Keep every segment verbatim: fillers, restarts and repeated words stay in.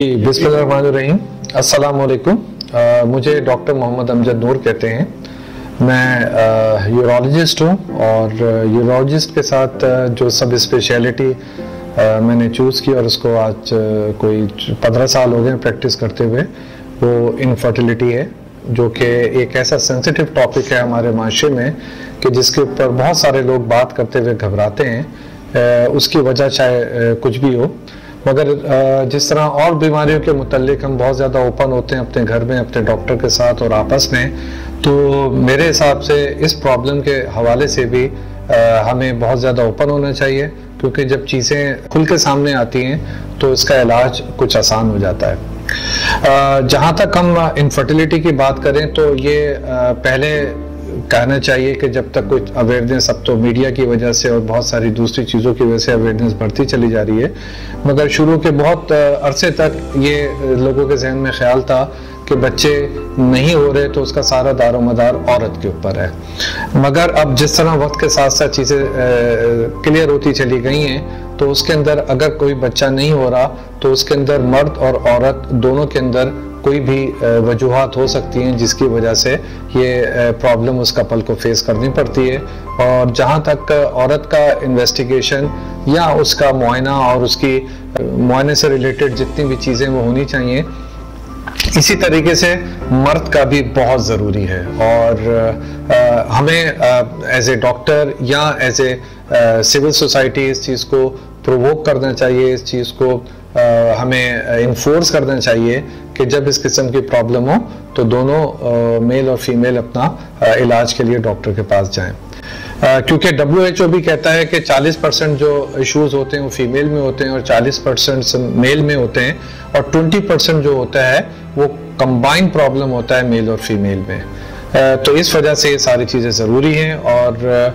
बिस्मिल्लाहिर्रहमानिर्रहीम। अस्सलाम वालेकुम। मुझे डॉक्टर मोहम्मद अमजद नूर कहते हैं। मैं यूरोलॉजिस्ट हूँ और यूरोलॉजिस्ट के साथ जो सब स्पेशलिटी मैंने चूज़ की और उसको आज कोई पंद्रह साल हो गए प्रैक्टिस करते हुए, वो इनफर्टिलिटी है, जो कि एक ऐसा सेंसिटिव टॉपिक है हमारे माशरे में कि जिसके ऊपर बहुत सारे लोग बात करते हुए घबराते हैं। उसकी वजह चाहे कुछ भी हो, मगर जिस तरह और बीमारियों के मुतल्लिक हम बहुत ज़्यादा ओपन होते हैं अपने घर में, अपने डॉक्टर के साथ और आपस में, तो मेरे हिसाब से इस प्रॉब्लम के हवाले से भी हमें बहुत ज़्यादा ओपन होना चाहिए, क्योंकि जब चीज़ें खुल के सामने आती हैं तो इसका इलाज कुछ आसान हो जाता है। जहाँ तक हम इनफर्टिलिटी की बात करें तो ये पहले कहना चाहिए कि जब तक कोई अवेयरनेस, अब तो मीडिया की वजह से और बहुत सारी दूसरी चीज़ों की वजह से अवेयरनेस बढ़ती चली जा रही है, मगर शुरू के बहुत अरसे तक ये लोगों के जहन में ख्याल था कि बच्चे नहीं हो रहे तो उसका सारा दारो मदार औरत के ऊपर है। मगर अब जिस तरह वक्त के साथ साथ चीज़ें क्लियर होती चली गई हैं, तो उसके अंदर अगर कोई बच्चा नहीं हो रहा तो उसके अंदर मर्द और औरत दोनों के अंदर कोई भी वजूहात हो सकती हैं जिसकी वजह से ये प्रॉब्लम उस कपल को फेस करनी पड़ती है। और जहाँ तक औरत का इन्वेस्टिगेशन या उसका मुआयना और उसकी मुआयने से रिलेटेड जितनी भी चीज़ें वो होनी चाहिए, इसी तरीके से मर्द का भी बहुत ज़रूरी है। और आ, हमें एज ए डॉक्टर या एज ए सिविल सोसाइटी इस चीज़ को प्रोवोक करना चाहिए, इस चीज़ को आ, हमें इन्फोर्स करना चाहिए कि जब इस किस्म की प्रॉब्लम हो तो दोनों आ, मेल और फीमेल अपना आ, इलाज के लिए डॉक्टर के पास जाएं। क्योंकि डब्ल्यू एच ओ भी कहता है कि चालीस परसेंट जो इश्यूज होते हैं वो फीमेल में होते हैं और चालीस परसेंट मेल में होते हैं, और बीस परसेंट जो होता है वो कंबाइंड प्रॉब्लम होता है मेल और फीमेल में। तो इस वजह से ये सारी चीज़ें ज़रूरी हैं। और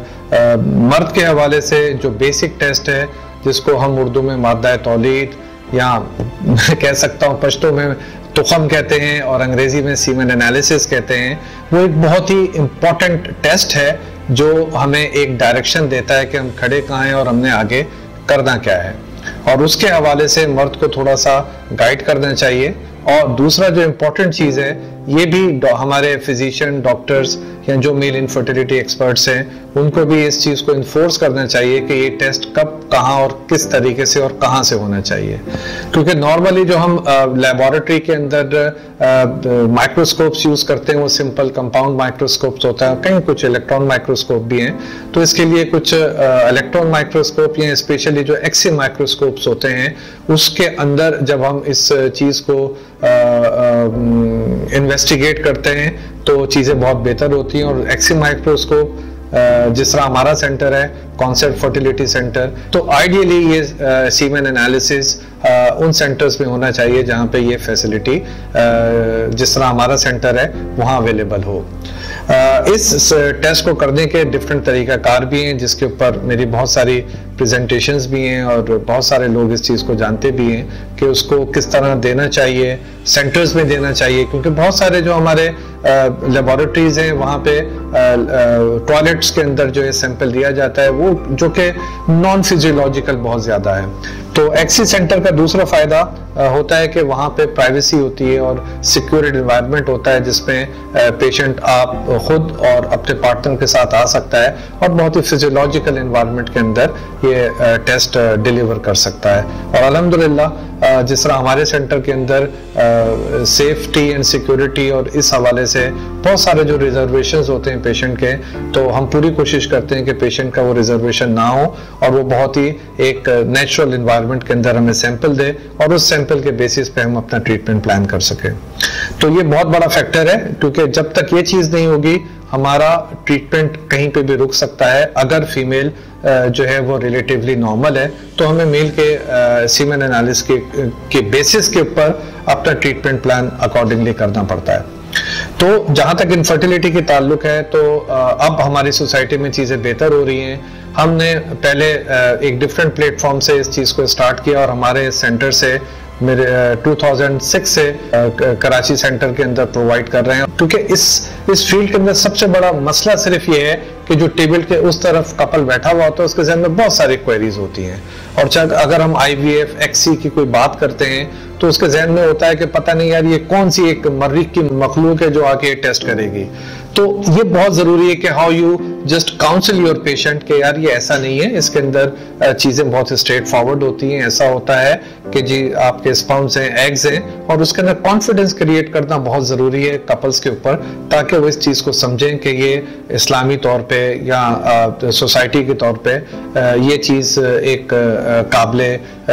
मर्द के हवाले से जो बेसिक टेस्ट है, जिसको हम उर्दू में मादा तौलीद या कह सकता हूँ पश्तो में तुखम कहते हैं और अंग्रेजी में सीमेन एनालिसिस कहते हैं, वो एक बहुत ही इम्पॉर्टेंट टेस्ट है जो हमें एक डायरेक्शन देता है कि हम खड़े कहाँ हैं और हमने आगे करना क्या है, और उसके हवाले से मर्द को थोड़ा सा गाइड करना चाहिए। और दूसरा जो इम्पोर्टेंट चीज़ है, ये भी हमारे फिजिशियन, डॉक्टर्स या जो मेल इनफर्टिलिटी एक्सपर्ट्स हैं, उनको भी इस चीज़ को इन्फोर्स करना चाहिए कि ये टेस्ट कब, कहाँ और किस तरीके से और कहाँ से होना चाहिए। क्योंकि नॉर्मली जो हम लेबोरेटरी के अंदर माइक्रोस्कोप्स यूज़ करते हैं वो सिंपल कंपाउंड माइक्रोस्कोप्स होता है, कहीं कुछ इलेक्ट्रॉन माइक्रोस्कोप भी हैं। तो इसके लिए कुछ इलेक्ट्रॉन माइक्रोस्कोप या स्पेशली जो एक्स रे माइक्रोस्कोप्स होते हैं, उसके अंदर जब हम इस चीज़ को इन्वेस्टिगेट करते हैं तो चीज़ें बहुत बेहतर होती हैं। और एक्स रे माइक्रोस्कोप जिस तरह हमारा सेंटर है कॉन्सेप्ट फर्टिलिटी सेंटर, तो आइडियली ये सीमेन एनालिसिस उन सेंटर्स में होना चाहिए जहाँ पे ये फैसिलिटी जिस तरह हमारा सेंटर है वहाँ अवेलेबल हो। इस टेस्ट को करने के डिफरेंट तरीका कार भी हैं, जिसके ऊपर मेरी बहुत सारी प्रेजेंटेशंस भी हैं और बहुत सारे लोग इस चीज़ को जानते भी हैं कि उसको किस तरह देना चाहिए, सेंटर्स में देना चाहिए। क्योंकि बहुत सारे जो हमारे लेबोरेटरीज हैं वहाँ पे टॉयलेट्स के अंदर जो है सैंपल दिया जाता है वो जो कि नॉन फिजियोलॉजिकल बहुत ज़्यादा है। तो एक्सी सेंटर का दूसरा फ़ायदा होता है कि वहाँ पे प्राइवेसी होती है और सिक्योर्ड एनवायरनमेंट होता है, जिसमें पेशेंट आप खुद और अपने पार्टनर के साथ आ सकता है और बहुत ही फिजियोलॉजिकल एनवायरनमेंट के अंदर ये टेस्ट डिलीवर कर सकता है। और अल्हम्दुलिल्लाह जिस तरह हमारे सेंटर के अंदर सेफ्टी एंड सिक्योरिटी और इस हवाले से बहुत सारे जो रिजर्वेशंस होते हैं पेशेंट के, तो हम पूरी कोशिश करते हैं कि पेशेंट का वो रिजर्वेशन ना हो और वो बहुत ही एक नेचुरल एनवायरनमेंट के अंदर हमें सैंपल दे और उस सैंपल के बेसिस पे हम अपना ट्रीटमेंट प्लान कर सकें। तो ये बहुत बड़ा फैक्टर है, क्योंकि जब तक ये चीज़ नहीं होगी हमारा ट्रीटमेंट कहीं पे भी रुक सकता है। अगर फीमेल जो है वो रिलेटिवली नॉर्मल है तो हमें मेल के सीमेन एनालिसिस के, के बेसिस के ऊपर अपना ट्रीटमेंट प्लान अकॉर्डिंगली करना पड़ता है। तो जहाँ तक इनफर्टिलिटी की ताल्लुक है, तो अब हमारी सोसाइटी में चीज़ें बेहतर हो रही हैं। हमने पहले एक डिफरेंट प्लेटफॉर्म से इस चीज़ को स्टार्ट किया और हमारे सेंटर से मेरे दो हज़ार छह से कराची सेंटर के अंदर प्रोवाइड कर रहे हैं। क्योंकि इस इस फील्ड के अंदर सबसे बड़ा मसला सिर्फ ये है कि जो टेबल के उस तरफ कपल बैठा हुआ होता है उसके जहन में बहुत सारी क्वेरीज होती हैं, और चाहे अगर हम आईवीएफ एक्सी की कोई बात करते हैं तो उसके जहन में होता है कि पता नहीं यार ये कौन सी एक मर्रिख की मखलूक है जो आके टेस्ट करेगी। तो ये बहुत जरूरी है कि how you just counsel your patient के यार ये ऐसा नहीं है, इसके अंदर चीजें बहुत स्ट्रेट फॉरवर्ड होती हैं। ऐसा होता है कि जी आपके स्पर्म्स हैं, एग्स हैं, और उसके अंदर कॉन्फिडेंस क्रिएट करना बहुत जरूरी है कपल्स के ऊपर, ताकि वो इस चीज को समझें कि ये इस्लामी तौर पे या सोसाइटी के तौर पे ये चीज एक काबिले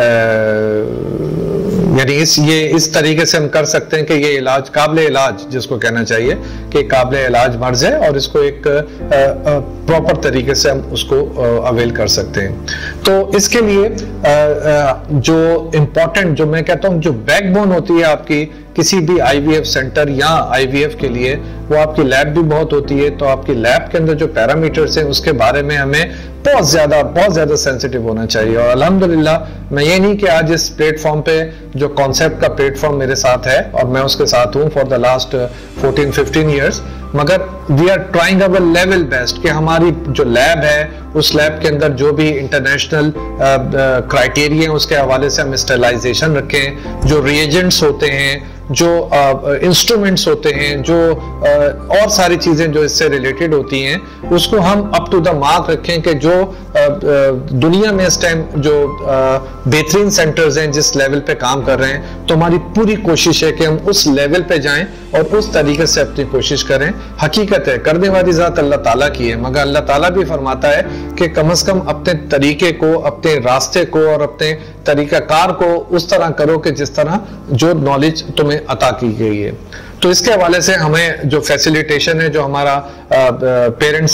यानी इस ये इस तरीके से हम कर सकते हैं कि ये इलाज काबिले इलाज जिसको कहना चाहिए कि काबिले इलाज मर्ज है, और इसको एक प्रॉपर तरीके से हम उसको अवेल कर सकते हैं। तो इसके लिए जो इम्पोर्टेंट, जो मैं कहता हूँ जो बैकबोन होती है आपकी किसी भी आईवीएफ सेंटर या आईवीएफ के लिए, वो आपकी लैब भी बहुत होती है। तो आपकी लैब के अंदर जो पैरामीटर्स हैं उसके बारे में हमें बहुत ज्यादा बहुत ज्यादा सेंसिटिव होना चाहिए। और अल्हम्दुलिल्लाह मैं ये नहीं कि आज इस प्लेटफॉर्म पे जो कॉन्सेप्ट का प्लेटफॉर्म मेरे साथ है और मैं उसके साथ हूँ for the last fourteen fifteen years, मगर we are trying our level best कि हमारी जो लैब है उस लैब के अंदर जो भी इंटरनेशनल क्राइटेरिया है उसके हवाले से हम स्टरलाइजेशन रखें, जो रिएजेंट्स होते हैं, जो इंस्ट्रूमेंट्स uh, होते हैं, जो uh, और सारी चीजें जो इससे रिलेटेड होती हैं, उसको हम अप टू द मार्क रखें कि जो uh, uh, दुनिया में इस टाइम जो uh, बेहतरीन सेंटर्स हैं जिस लेवल पे काम कर रहे हैं, तो हमारी पूरी कोशिश है कि हम उस लेवल पे जाएं और उस तरीके से अपनी कोशिश करें। हकीकत है करने वाली जात अल्लाह ताला की है, मगर अल्लाह ताला भी फरमाता है कि कम अज कम अपने तरीके को, अपने रास्ते को और अपने तरीकाकार को उस तरह करो कि जिस तरह जो नॉलेज तुम्हें अता की गई है। तो इसके हवाले से हमें जो फैसिलिटेशन है, जो हमारा पेरेंट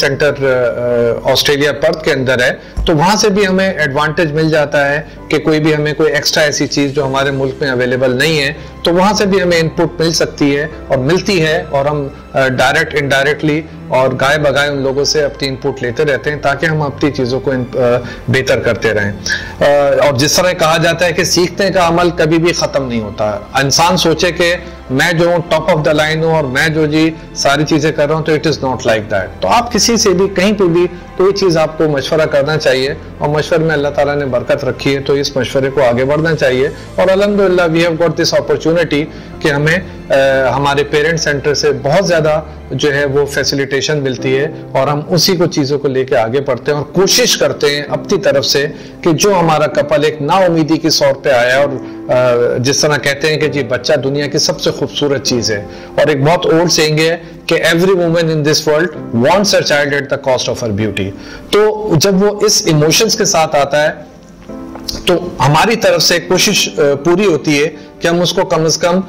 सेंटर ऑस्ट्रेलिया पर्थ के अंदर है, तो वहां से भी हमें एडवांटेज मिल जाता है कि कोई भी हमें कोई एक्स्ट्रा ऐसी चीज जो हमारे मुल्क में अवेलेबल नहीं है, तो वहां से भी हमें इनपुट मिल सकती है और मिलती है, और हम डायरेक्ट इनडायरेक्टली और गाय बगाए उन लोगों से अपनी इनपुट लेते रहते हैं ताकि हम अपनी चीजों को बेहतर करते रहें। और जिस तरह कहा जाता है कि सीखने का अमल कभी भी खत्म नहीं होता। इंसान सोचे कि मैं जो हूँ टॉप ऑफ द लाइन हूँ और मैं जो जी सारी चीजें कर रहा हूँ, तो it is not like that. तो आप किसी से भी कहीं पे भी तो ये चीज आपको मशवरा करना चाहिए, और मशवरे में अल्लाह ताला ने बरकत रखी है, तो इस मशवरे को आगे बढ़ना चाहिए। और अल्हम्दुलिल्लाह we have got this opportunity कि हमें आ, हमारे पेरेंट सेंटर से बहुत ज्यादा जो है वो फैसिलिटेशन मिलती है, और हम उसी को चीजों को लेके आगे बढ़ते हैं और कोशिश करते हैं अपनी तरफ से कि जो हमारा कपल एक नाउमीदी की सौर पे आया, और आ, जिस तरह कहते हैं कि जी बच्चा दुनिया की सबसे खूबसूरत चीज है, और एक बहुत ओल्ड सेइंग है कि every woman in this world wants a child at the cost of her beauty. तो जब वो इस इमोशंस के साथ आता है, तो हमारी तरफ से कोशिश पूरी होती है कि हम उसको कम से कम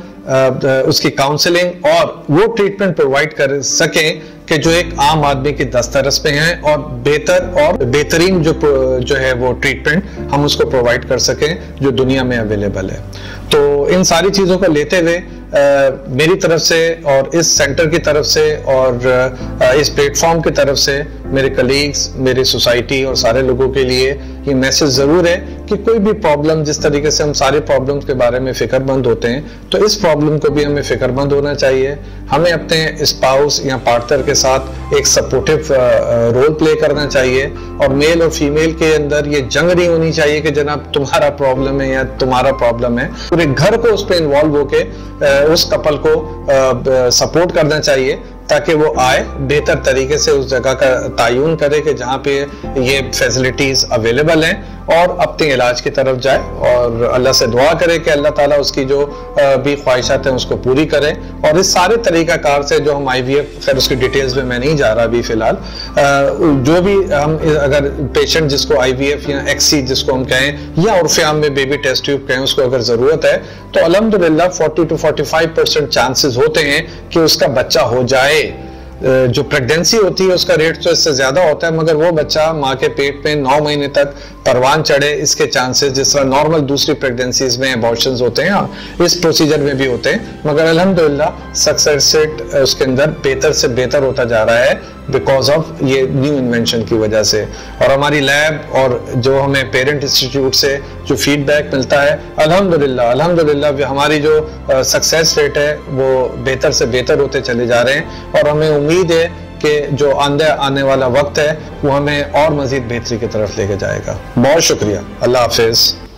उसकी काउंसलिंग और वो ट्रीटमेंट प्रोवाइड कर सकें कि जो एक आम आदमी की दस्तरस पे हैं, और बेहतर और बेहतरीन जो जो है वो ट्रीटमेंट हम उसको प्रोवाइड कर सकें जो दुनिया में अवेलेबल है। तो इन सारी चीज़ों को लेते हुए Uh, मेरी तरफ से और इस सेंटर की तरफ से और uh, इस प्लेटफॉर्म की तरफ से मेरे कलीग्स, मेरी सोसाइटी और सारे लोगों के लिए ये मैसेज ज़रूर है कि कोई भी प्रॉब्लम, जिस तरीके से हम सारे प्रॉब्लम्स के बारे में फिक्रमंद होते हैं, तो इस प्रॉब्लम को भी हमें फिक्रमंद होना चाहिए। हमें अपने स्पाउस या पार्टनर के साथ एक सपोर्टिव रोल प्ले करना चाहिए, और मेल और फीमेल के अंदर ये जंग नहीं होनी चाहिए कि जनाब तुम्हारा प्रॉब्लम है या तुम्हारा प्रॉब्लम है। पूरे घर को उस पर इन्वॉल्व होके उस कपल को सपोर्ट करना चाहिए ताकि वो आए, बेहतर तरीके से उस जगह का तायुन करे कि जहाँ पे ये फैसिलिटीज अवेलेबल हैं, और अपने इलाज की तरफ जाए, और अल्लाह से दुआ करे कि अल्लाह ताला उसकी जो भी ख्वाहिशात हैं उसको पूरी करे। और इस सारे तरीकाकार से जो हम आईवीएफ, खैर उसकी डिटेल्स में मैं नहीं जा रहा अभी फिलहाल, जो भी हम अगर पेशेंट जिसको आईवीएफ या एक्सी जिसको हम कहें, या उर्फ़े आम में बेबी टेस्ट ट्यूब कहें, उसको अगर ज़रूरत है, तो अल्हम्दुलिल्लाह forty two forty five percent chances होते हैं कि उसका बच्चा हो जाए। जो प्रेगनेंसी होती है उसका रेट तो इससे ज्यादा होता है, मगर वो बच्चा माँ के पेट में नौ महीने तक परवान चढ़े, इसके चांसेस जिस तरह नॉर्मल दूसरी प्रेगनेंसीज में अबॉर्शंस होते हैं, इस प्रोसीजर में भी होते हैं, मगर अल्हम्दुलिल्लाह सक्सेस रेट उसके अंदर बेहतर से बेहतर होता जा रहा है बिकॉज ऑफ ये न्यू इन्वेंशन की वजह से। और हमारी लैब और जो हमें पेरेंट इंस्टीट्यूट से जो फीडबैक मिलता है, अल्हम्दुलिल्लाह अल्हम्दुलिल्लाह हमारी जो सक्सेस रेट है वो बेहतर से बेहतर होते चले जा रहे हैं, और हमें उम्मीद है कि जो आंदे आने वाला वक्त है वो हमें और मजीद बेहतरी की तरफ लेके जाएगा। बहुत शुक्रिया, अल्लाह हाफिज।